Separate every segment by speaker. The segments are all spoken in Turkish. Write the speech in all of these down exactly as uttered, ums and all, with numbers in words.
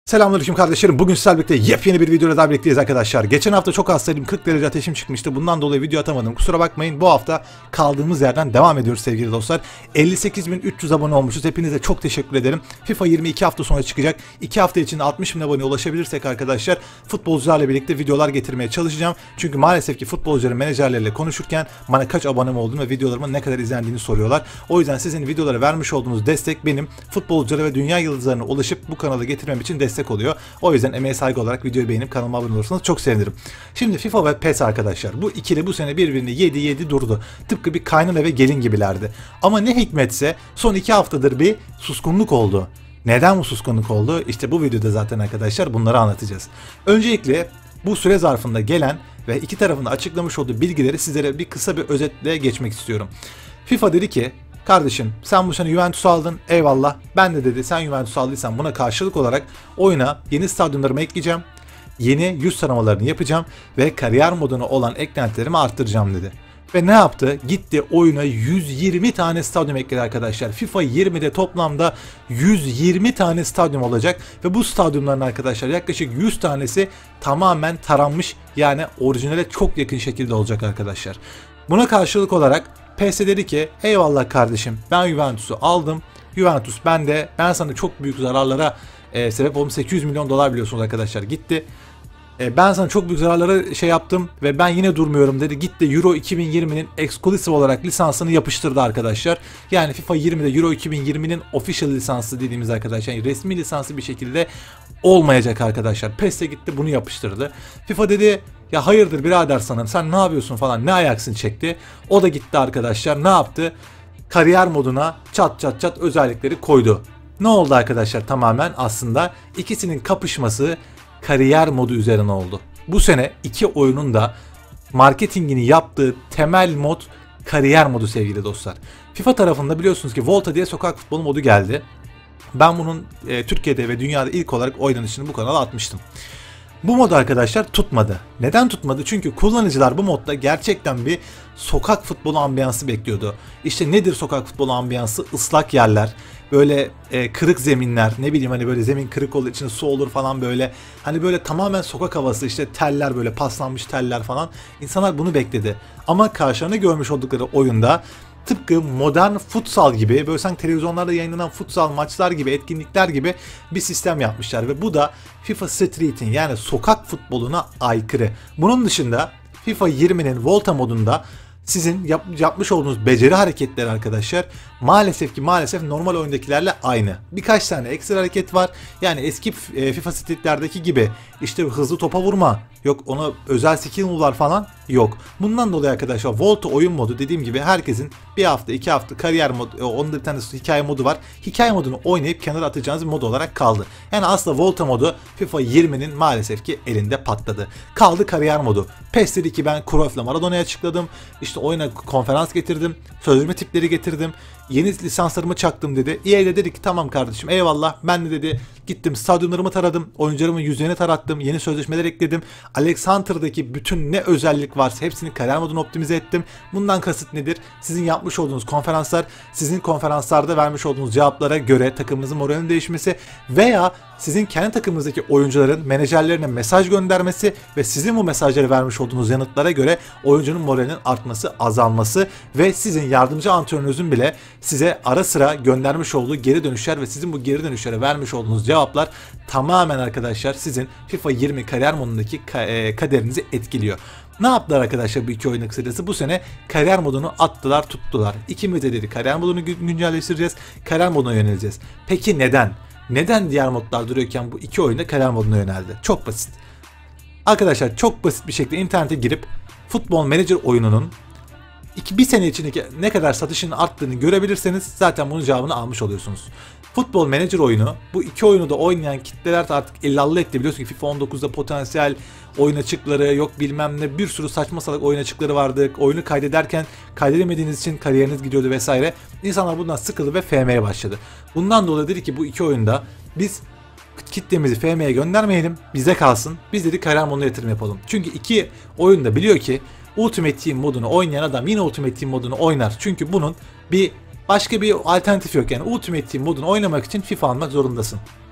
Speaker 1: Selamünaleyküm kardeşlerim. Bugün sizlerle birlikte yepyeni bir videoyla daha birlikteyiz arkadaşlar. Geçen hafta çok hastaydım. kırk derece ateşim çıkmıştı. Bundan dolayı video atamadım. Kusura bakmayın. Bu hafta kaldığımız yerden devam ediyoruz sevgili dostlar. elli sekiz bin üç yüz abone olmuşuz. Hepinize çok teşekkür ederim. FIFA yirmi iki hafta sonra çıkacak. iki hafta içinde altmış bin aboneye ulaşabilirsek arkadaşlar futbolcularla birlikte videolar getirmeye çalışacağım. Çünkü maalesef ki futbolcuların menajerleriyle konuşurken bana kaç abonem olduğunu ve videolarımın ne kadar izlendiğini soruyorlar. O yüzden sizin videolara vermiş olduğunuz destek benim futbolculara ve dünya yıldızlarına ulaşıp bu kanalı getirmem için destek oluyor. O yüzden emeğe saygı olarak videoyu beğenip kanalıma abone olursanız çok sevinirim. Şimdi FIFA ve PES arkadaşlar. Bu ikili bu sene birbirini yedi yedi durdu. Tıpkı bir kaynana ve gelin gibilerdi. Ama ne hikmetse son iki haftadır bir suskunluk oldu. Neden bu suskunluk oldu? İşte bu videoda zaten arkadaşlar bunları anlatacağız. Öncelikle bu süre zarfında gelen ve iki tarafında açıklamış olduğu bilgileri sizlere bir kısa bir özetle geçmek istiyorum. FIFA dedi ki, kardeşim sen bu sene Juventus'u aldın, eyvallah. Ben de dedi sen Juventus'u aldıysan buna karşılık olarak oyuna yeni stadyumlarımı ekleyeceğim. Yeni yüz taramalarını yapacağım ve kariyer moduna olan eklentilerimi arttıracağım dedi. Ve ne yaptı? Gitti oyuna yüz yirmi tane stadyum ekledi arkadaşlar. FIFA yirmide toplamda yüz yirmi tane stadyum olacak ve bu stadyumların arkadaşlar yaklaşık yüz tanesi tamamen taranmış, yani orijinale çok yakın şekilde olacak arkadaşlar. Buna karşılık olarak PES dedi ki eyvallah kardeşim ben Juventus'u aldım. Juventus bende, ben sana çok büyük zararlara e, sebep oldum. sekiz yüz milyon dolar biliyorsunuz arkadaşlar gitti. E, ben sana çok büyük zararlara şey yaptım ve ben yine durmuyorum dedi. Gitti Euro iki bin yirminin exclusive olarak lisansını yapıştırdı arkadaşlar. Yani FIFA yirmide Euro iki bin yirminin official lisansı dediğimiz arkadaşlar, yani resmi lisansı bir şekilde olmayacak arkadaşlar. PES'e gitti bunu yapıştırdı. FIFA dedi ya hayırdır birader sanırım sen ne yapıyorsun falan, ne ayaksın çekti. O da gitti arkadaşlar, ne yaptı? Kariyer moduna çat çat çat özellikleri koydu. Ne oldu arkadaşlar? Tamamen aslında ikisinin kapışması kariyer modu üzerine oldu. Bu sene iki oyunun da marketingini yaptığı temel mod kariyer modu sevgili dostlar. FIFA tarafında biliyorsunuz ki Volta diye sokak futbolu modu geldi. Ben bunun e, Türkiye'de ve dünyada ilk olarak oynanışını bu kanala atmıştım. Bu mod arkadaşlar tutmadı. Neden tutmadı? Çünkü kullanıcılar bu modda gerçekten bir sokak futbolu ambiyansı bekliyordu. İşte nedir sokak futbolu ambiyansı? Islak yerler, böyle e, kırık zeminler, ne bileyim hani böyle zemin kırık olduğu için su olur falan böyle. Hani böyle tamamen sokak havası, işte teller, böyle paslanmış teller falan. İnsanlar bunu bekledi. Ama karşılarına görmüş oldukları oyunda tıpkı modern futsal gibi, böyle sanki televizyonlarda yayınlanan futsal maçlar gibi, etkinlikler gibi bir sistem yapmışlar. Ve bu da FIFA Street'in, yani sokak futboluna aykırı. Bunun dışında FIFA yirminin Volta modunda sizin yap, yapmış olduğunuz beceri hareketleri arkadaşlar maalesef ki maalesef normal oyundakilerle aynı. Birkaç tane ekstra hareket var. Yani eski e, FIFA Street'lerdeki gibi işte hızlı topa vurma, yok ona özel skill move'lar falan yok. Bundan dolayı arkadaşlar Volta oyun modu dediğim gibi herkesin bir hafta iki hafta kariyer modu, onun da bir tane hikaye modu var. Hikaye modunu oynayıp kenara atacağınız bir mod olarak kaldı. Yani aslında Volta modu FIFA yirminin maalesef ki elinde patladı. Kaldı kariyer modu. PES dedi ki ben Cruyff'la Maradona'yı açıkladım. İşte oyuna konferans getirdim. Sözleşme tipleri getirdim. Yeni lisanslarımı çaktım dedi. E A de dedi ki tamam kardeşim eyvallah. Ben de dedi gittim stadyumlarımı taradım. Oyuncularımın yüzlerini tarattım. Yeni sözleşmeler ekledim. Alex Hunter'daki bütün ne özellik varsa hepsini kariyer moduna optimize ettim. Bundan kasıt nedir? Sizin yapmış olduğunuz konferanslar, sizin konferanslarda vermiş olduğunuz cevaplara göre takımınızın moralinin değişmesi veya sizin kendi takımınızdaki oyuncuların menajerlerine mesaj göndermesi ve sizin bu mesajları vermiş olduğunuz yanıtlara göre oyuncunun moralinin artması, azalması ve sizin yardımcı antrenörünüzün bile size ara sıra göndermiş olduğu geri dönüşler ve sizin bu geri dönüşlere vermiş olduğunuz cevaplar tamamen arkadaşlar sizin FIFA yirmi kariyer modundaki kaderinizi etkiliyor. Ne yaptılar arkadaşlar bu iki oyunda kısacası? Bu sene kariyer modunu attılar tuttular. İkimiz de dedi kariyer modunu güncelleştireceğiz, kariyer moduna yöneleceğiz. Peki neden? Neden diğer modlar duruyorken bu iki oyunda kariyer moduna yöneldi? Çok basit. Arkadaşlar çok basit bir şekilde internete girip Football Manager oyununun iki, bir sene içindeki ne kadar satışın arttığını görebilirseniz zaten bunun cevabını almış oluyorsunuz. Football Manager oyunu, bu iki oyunu da oynayan kitleler artık illallah etti. Biliyorsun ki FIFA on dokuzda potansiyel oyun açıkları yok, bilmem ne, bir sürü saçma salak oyun açıkları vardı. Oyunu kaydederken kaydedemediğiniz için kariyeriniz gidiyordu vesaire. İnsanlar bundan sıkıldı ve F M'ye başladı. Bundan dolayı dedi ki bu iki oyunda biz kitlemizi F M'ye göndermeyelim, bize kalsın. Biz dedi kariyer moduna yatırım yapalım. Çünkü iki oyunda biliyor ki Ultimate Team modunu oynayan adam yine Ultimate Team modunu oynar. Çünkü bunun bir başka bir alternatif yok. Yani Ultimate Team modunu oynamak için FIFA almak zorundasın.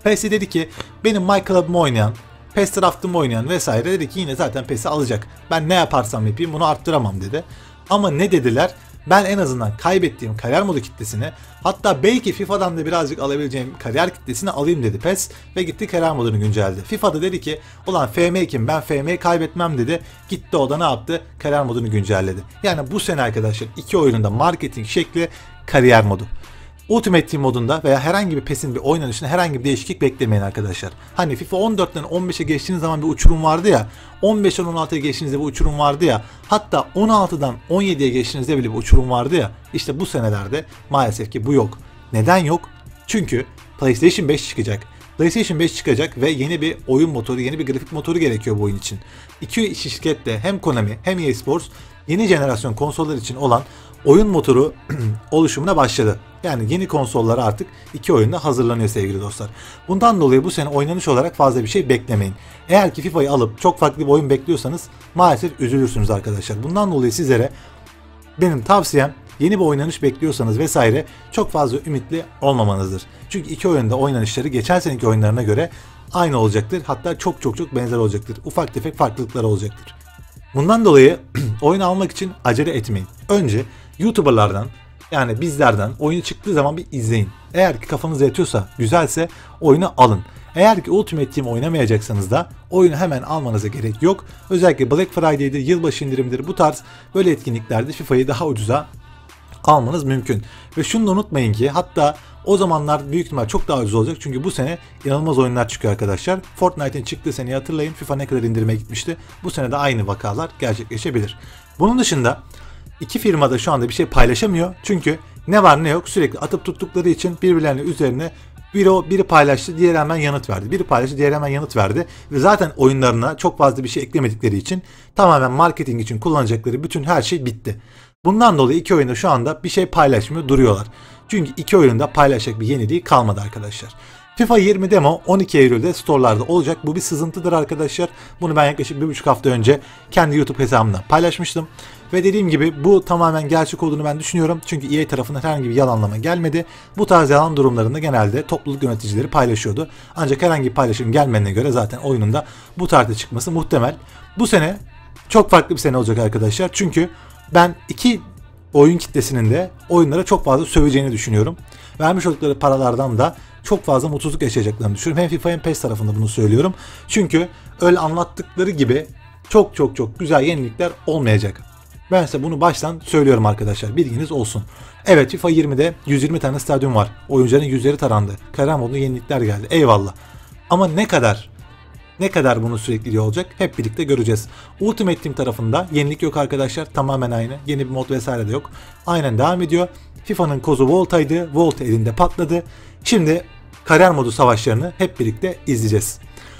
Speaker 1: P E S'i dedi ki benim My Club'ımı oynayan, PES Draft'ımı oynayan vesaire dedi ki yine zaten P E S'i alacak. Ben ne yaparsam yapayım bunu arttıramam dedi. Ama ne dediler? Ben en azından kaybettiğim kariyer modu kitlesini, hatta belki FIFA'dan da birazcık alabileceğim kariyer kitlesini alayım dedi P E S ve gitti kariyer modunu güncelledi. FIFA'da dedi ki ulan F M kim, ben F M'yi kaybetmem dedi. Gitti o da ne yaptı? Kariyer modunu güncelledi. Yani bu sene arkadaşlar iki oyunun da marketing şekli kariyer modu. Ultimate Team modunda veya herhangi bir P E S'in bir oynanışına herhangi bir değişiklik beklemeyin arkadaşlar. Hani FIFA on dörtten on beşe geçtiğiniz zaman bir uçurum vardı ya, on beşten on altıya geçtiğinizde bir uçurum vardı ya, hatta on altıdan on yediye geçtiğinizde bile bir uçurum vardı ya, işte bu senelerde maalesef ki bu yok. Neden yok? Çünkü PlayStation beş çıkacak. PlayStation beş çıkacak ve yeni bir oyun motoru, yeni bir grafik motoru gerekiyor bu oyun için. İki şirket de hem Konami hem E A Sports yeni jenerasyon konsollar için olan oyun motoru oluşumuna başladı. Yani yeni konsollara artık iki oyunda hazırlanıyor sevgili dostlar. Bundan dolayı bu sene oynanış olarak fazla bir şey beklemeyin. Eğer ki FIFA'yı alıp çok farklı bir oyun bekliyorsanız maalesef üzülürsünüz arkadaşlar. Bundan dolayı sizlere benim tavsiyem, yeni bir oynanış bekliyorsanız vesaire çok fazla ümitli olmamanızdır. Çünkü iki oyunda oynanışları geçen seneki oyunlarına göre aynı olacaktır. Hatta çok çok çok benzer olacaktır. Ufak tefek farklılıklar olacaktır. Bundan dolayı oyun almak için acele etmeyin. Önce YouTuber'lardan, yani bizlerden oyunu çıktığı zaman bir izleyin. Eğer ki kafanıza yatıyorsa, güzelse oyunu alın. Eğer ki Ultimate Team oynamayacaksanız da oyunu hemen almanıza gerek yok. Özellikle Black Friday'dir, yılbaşı indirimdir, bu tarz böyle etkinliklerde FIFA'yı daha ucuza almanız mümkün. Ve şunu da unutmayın ki hatta o zamanlar büyük ihtimal çok daha ucuz olacak. Çünkü bu sene inanılmaz oyunlar çıkıyor arkadaşlar. Fortnite'in çıktığı seneyi hatırlayın. FIFA ne kadar indirime gitmişti. Bu sene de aynı vakalar gerçekleşebilir. Bunun dışında iki firma da şu anda bir şey paylaşamıyor. Çünkü ne var ne yok sürekli atıp tuttukları için birbirlerinin üzerine biri, o, biri paylaştı, diğeri hemen yanıt verdi. Biri paylaştı, diğeri hemen yanıt verdi. Ve zaten oyunlarına çok fazla bir şey eklemedikleri için tamamen marketing için kullanacakları bütün her şey bitti. Bundan dolayı iki oyunda şu anda bir şey paylaşmıyor, duruyorlar. Çünkü iki oyunda paylaşacak bir yeniliği kalmadı arkadaşlar. FIFA yirmi demo on iki Eylül'de store'larda olacak. Bu bir sızıntıdır arkadaşlar. Bunu ben yaklaşık bir buçuk hafta önce kendi YouTube hesabımda paylaşmıştım. Ve dediğim gibi bu tamamen gerçek olduğunu ben düşünüyorum. Çünkü E A tarafından herhangi bir yalanlama gelmedi. Bu tarz yalan durumlarında genelde topluluk yöneticileri paylaşıyordu. Ancak herhangi bir paylaşım gelmediğine göre zaten oyunun da bu tarihte çıkması muhtemel. Bu sene çok farklı bir sene olacak arkadaşlar. Çünkü ben iki oyun kitlesinin de oyunlara çok fazla söveceğini düşünüyorum. Vermiş oldukları paralardan da çok fazla mutsuzluk yaşayacaklarını düşünüyorum. Hem FIFA hem P E S tarafında bunu söylüyorum. Çünkü öyle anlattıkları gibi çok çok çok güzel yenilikler olmayacak. Ben size bunu baştan söylüyorum arkadaşlar. Bilginiz olsun. Evet, FIFA yirmide yüz yirmi tane stadyum var. Oyuncuların yüzleri tarandı. Kariyer modunda yenilikler geldi. Eyvallah. Ama ne kadar ne kadar bunun sürekliliği olacak hep birlikte göreceğiz. Ultimate Team tarafında yenilik yok arkadaşlar. Tamamen aynı. Yeni bir mod vesaire de yok. Aynen devam ediyor. FIFA'nın kozu Volta'ydı. Volta elinde patladı. Şimdi kariyer modu savaşlarını hep birlikte izleyeceğiz.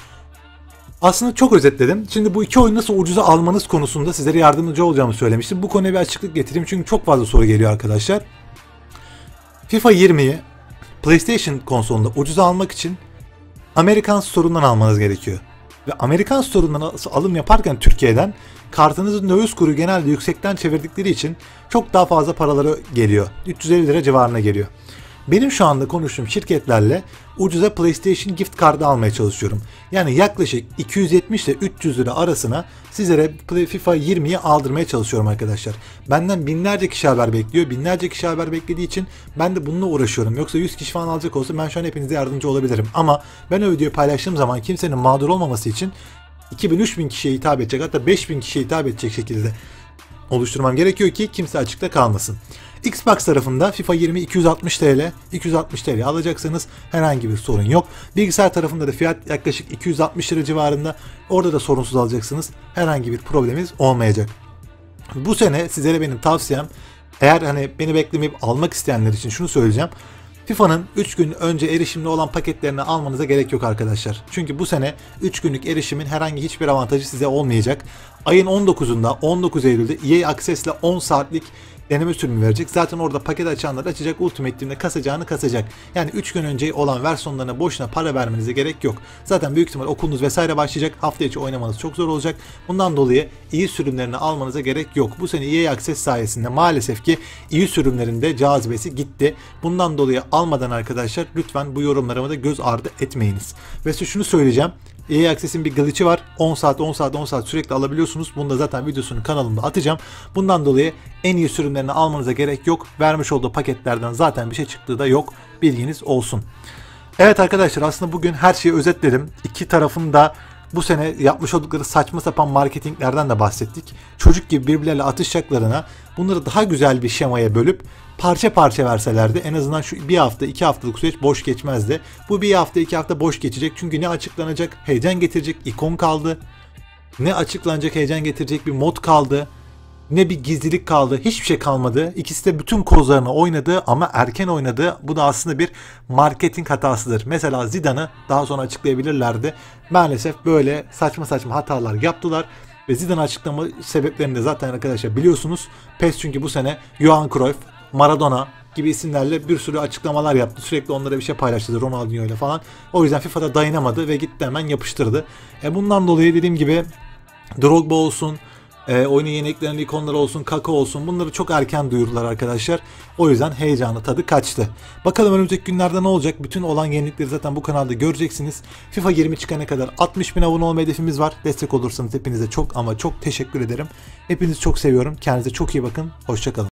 Speaker 1: Aslında çok özetledim. Şimdi bu iki oyunu nasıl ucuza almanız konusunda sizlere yardımcı olacağımı söylemiştim. Bu konuya bir açıklık getireyim çünkü çok fazla soru geliyor arkadaşlar. FIFA yirmiyi PlayStation konsolunda ucuza almak için Amerikan Store'undan almanız gerekiyor. Ve Amerikan Store'undan alım yaparken Türkiye'den kartınızın döviz kuru genelde yüksekten çevirdikleri için çok daha fazla paraları geliyor. üç yüz elli lira civarına geliyor. Benim şu anda konuştuğum şirketlerle ucuza PlayStation gift kartı almaya çalışıyorum. Yani yaklaşık iki yüz yetmiş ile üç yüz lira arasına sizlere FIFA yirmiyi aldırmaya çalışıyorum arkadaşlar. Benden binlerce kişi haber bekliyor. Binlerce kişi haber beklediği için ben de bununla uğraşıyorum. Yoksa yüz kişi falan alacak olsa ben şu an hepinize yardımcı olabilirim. Ama ben o videoyu paylaştığım zaman kimsenin mağdur olmaması için iki bin üç bin kişiye hitap edecek, hatta beş bin kişiye hitap edecek şekilde oluşturmam gerekiyor ki kimse açıkta kalmasın. Xbox tarafında FIFA yirmi iki yüz altmış TL, iki yüz altmış TL alacaksanız herhangi bir sorun yok. Bilgisayar tarafında da fiyat yaklaşık iki yüz altmış lira civarında. Orada da sorunsuz alacaksınız. Herhangi bir problemimiz olmayacak. Bu sene sizlere benim tavsiyem, eğer hani beni beklemeyip almak isteyenler için şunu söyleyeceğim. FIFA'nın üç gün önce erişimli olan paketlerini almanıza gerek yok arkadaşlar. Çünkü bu sene üç günlük erişimin herhangi hiçbir avantajı size olmayacak. Ayın on dokuzunda on dokuz Eylül'de E A Access'le on saatlik deneme sürümü verecek. Zaten orada paket açanlar açacak, Ultimate Team'de kasacağını kasacak. Yani üç gün önce olan versiyonlarına boşuna para vermenize gerek yok. Zaten büyük ihtimal okulunuz vesaire başlayacak. Hafta içi oynamanız çok zor olacak. Bundan dolayı iyi sürümlerini almanıza gerek yok. Bu sene E A Access sayesinde maalesef ki iyi sürümlerinde cazibesi gitti. Bundan dolayı almadan arkadaşlar lütfen bu yorumlarıma da göz ardı etmeyiniz. Ve size şunu söyleyeceğim. E A Access'in bir glitch'i var. on saat on saat on saat sürekli alabiliyorsunuz. Bunu da zaten videosunu kanalımda atacağım. Bundan dolayı en iyi sürümlerini almanıza gerek yok. Vermiş olduğu paketlerden zaten bir şey çıktığı da yok. Bilginiz olsun. Evet arkadaşlar, aslında bugün her şeyi özetledim. İki tarafın da bu sene yapmış oldukları saçma sapan marketinglerden de bahsettik. Çocuk gibi birbirleriyle atışacaklarına bunları daha güzel bir şemaya bölüp parça parça verselerdi en azından şu bir hafta iki haftalık süreç boş geçmezdi. Bu bir hafta iki hafta boş geçecek çünkü ne açıklanacak heyecan getirecek ikon kaldı, ne açıklanacak heyecan getirecek bir mod kaldı, ne bir gizlilik kaldı, hiçbir şey kalmadı. İkisi de bütün kozlarını oynadı ama erken oynadı. Bu da aslında bir marketing hatasıdır. Mesela Zidane'ı daha sonra açıklayabilirlerdi. Maalesef böyle saçma saçma hatalar yaptılar. Ve Zidane açıklama sebeplerini de zaten arkadaşlar biliyorsunuz. PES çünkü bu sene Johan Cruyff, Maradona gibi isimlerle bir sürü açıklamalar yaptı. Sürekli onlara bir şey paylaştı Ronaldinho ile falan. O yüzden FIFA'da dayanamadı ve gitti hemen yapıştırdı. E bundan dolayı dediğim gibi Drogba olsun, E, oyunun yeni eklenen ikonları olsun, Kaka olsun, bunları çok erken duyurdular arkadaşlar. O yüzden heyecanı tadı kaçtı. Bakalım önümüzdeki günlerde ne olacak? Bütün olan yenilikleri zaten bu kanalda göreceksiniz. FIFA yirmi çıkana kadar altmış bin abone olma hedefimiz var. Destek olursanız hepinize çok ama çok teşekkür ederim. Hepinizi çok seviyorum. Kendinize çok iyi bakın. Hoşça kalın.